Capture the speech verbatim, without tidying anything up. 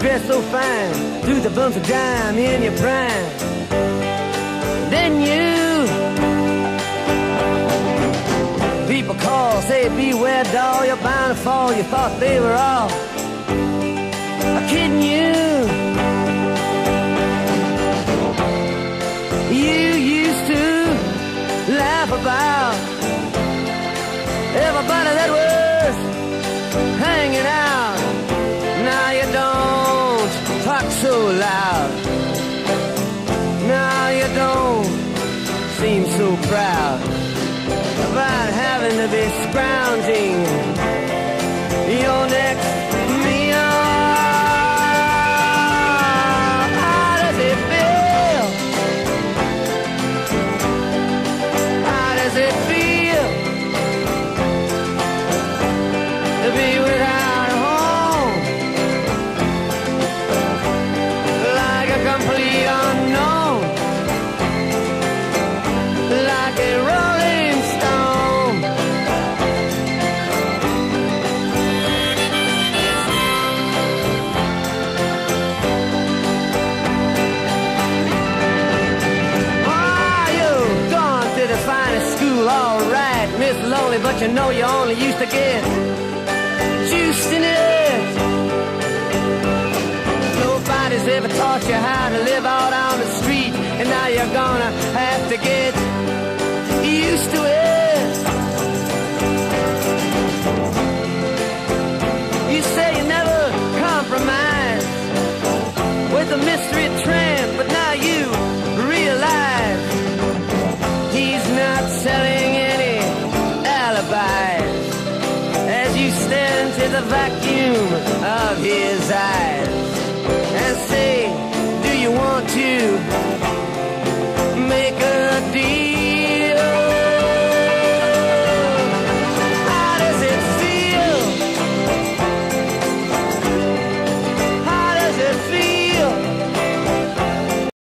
dressed so fine, threw the bumps of dime in your prime. Then you, people call, say beware doll, you're bound to fall. You thought they were all kidding you. You used to laugh about everybody that was hanging out. Now you don't talk so loud. Now you don't seem so proud about having to be scrounging your next meal. How does it feel? How does it feel to be without a home, like a complete unknown, like a rolling stone? Oh, you've gone to the finest school, all right, Miss Lonely, but you know you only used to get juiced in it. Nobody's ever taught you how to live out on the street, and now you're gonna have to get used to it. You say you never compromise with a mystery tramp, but now you realize he's not selling any alibis as you stare into the vacuum of his eyes and say, do you want to